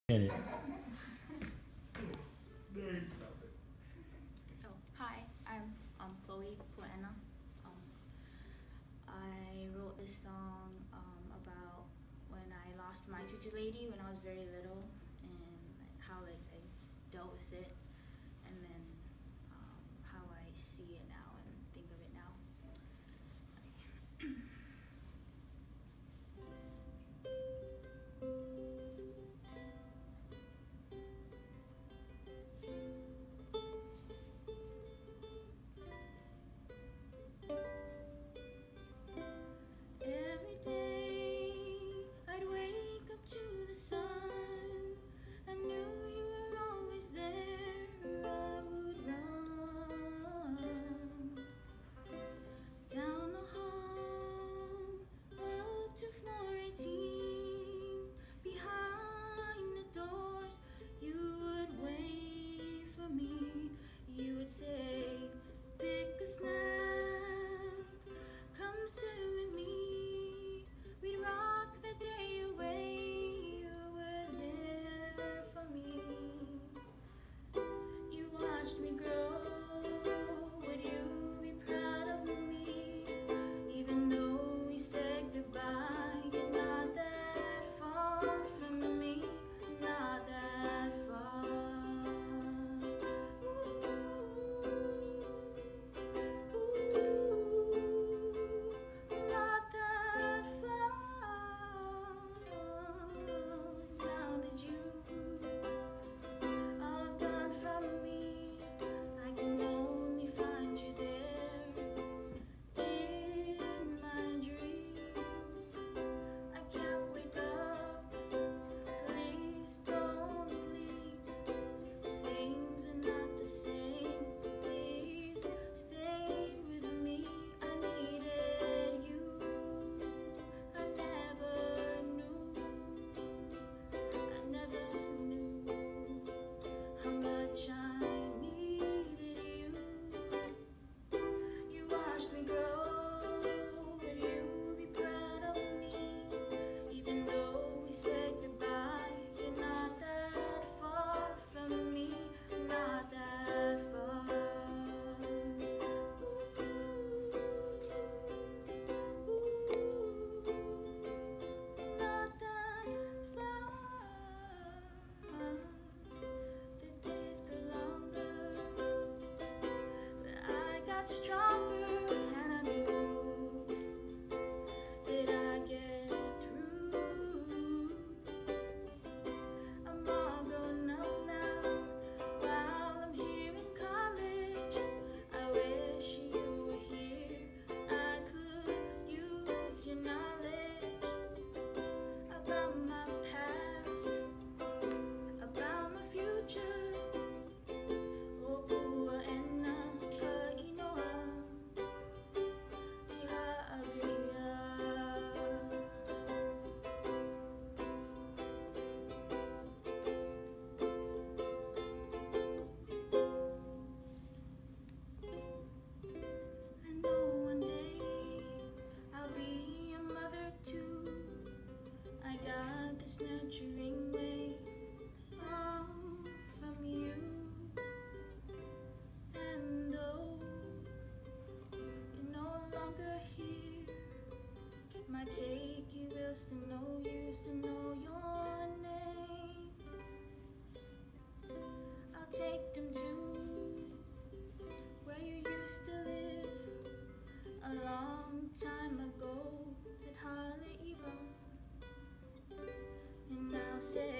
Get it. Oh, hi, I'm Chloe Poena. Um, I wrote this song about when I lost my tutor lady when I was very little and how I dealt with it and then how I see it now and think of it now. Every day I'd wake up to the sun. I knew you were always there. I would run down the hall up to floor 18. Behind the doors, you would wait for me. You would say, pick a snack, come sit with me. We'd rock the day away. You were there for me. You watched me grow. Would you be proud of me? Even though we said goodbye, you're not that far from me. Not that far. Not that far. Now that you are gone from me, I can only find you there in my dreams. I can't wake up. Please don't leave. Things are not the same. Please stay with me. I needed you. I never knew. I never knew how much I needed you. You watched me grow. Would you be proud of me? Even though we said goodbye, you're not that far from me. Not that far. Not that far. The days grew longer, but I got stronger, and I knew that I get through. I'm all grown up now, while I'm here in college. I wish you were here. I could use your knowledge about my past, about my future. Oh, Poena kainoa, iharia. I know one day I'll be a mother too. I got this nurturing way from you. And though you're no longer here, my cake, you will still know you, still know your name. I'll take them to where you used to live a long time ago at Haleiwa. And I'll say